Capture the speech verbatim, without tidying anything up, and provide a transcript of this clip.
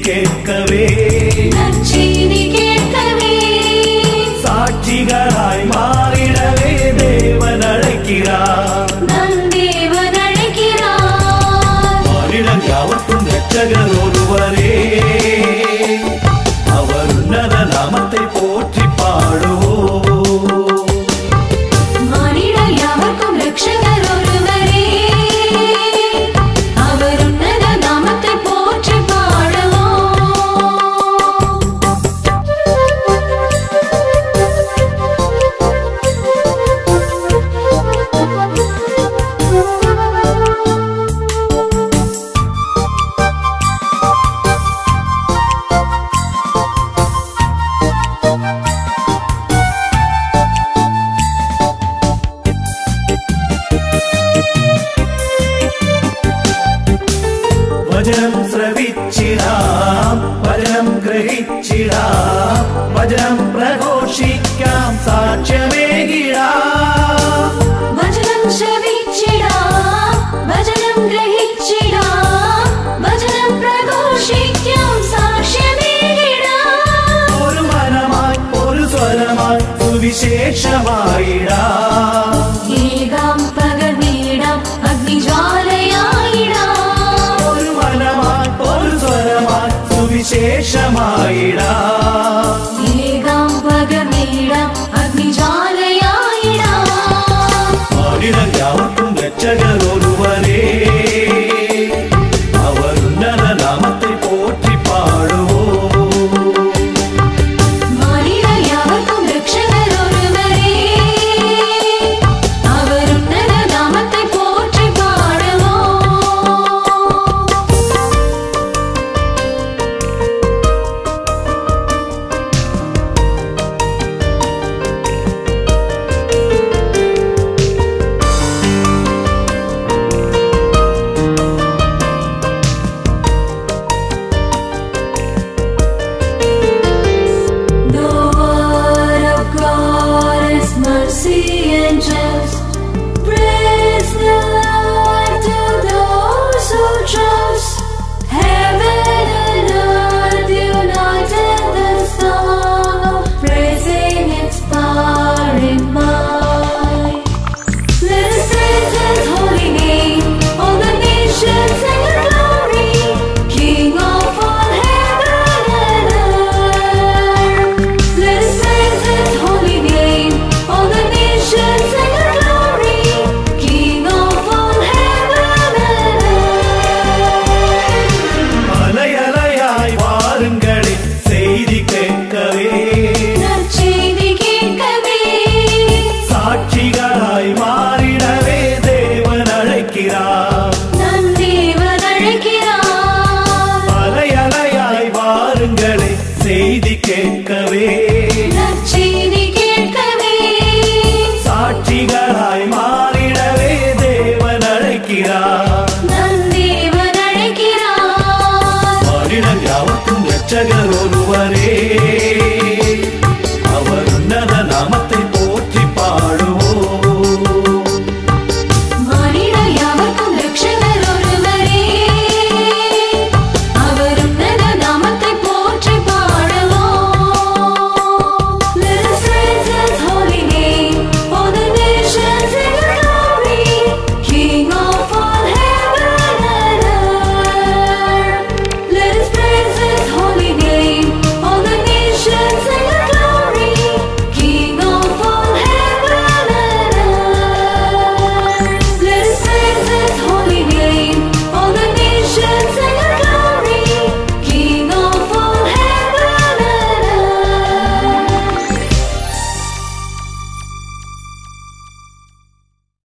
கேட்கவே நற்செய்தி கேட்கவே சாட்சிகளாய் மாறிடவே தேவன் அழைக்கிறார் நம் தேவன் அழைக்கிறார் மானிடன் யாவர்க்கும் இரட்சகர் ஒருவரே அவர் உன்னத நாமத்தை போற்றி பாடுவோம் மானிடன் யாவர்க்கும் இரட்சகர் ஒருவரே அவர் உன்னத நாமத்தை போற்றி वचनं श्रविच्चिडाम वचनं ग्रहिच्चिडाम वचनं प्रघोषिक्याम साक्ष्यमेगिडाम वचनं श्रविच्चिडाम वचनं ग्रहिच्चिडाम वचनं प्रघोषिक्याम साक्ष्यमेगिडाम ഒരു മനമായി ഒരു സ്വരമായി സുവിശേഷമായിടാം ഏകാം പകർന്നിടാം അഗ്നിജ്വാലയായിടാം ഒരു മനമായി ഒരു സ്വരമായി സുവിശേഷമായിടാം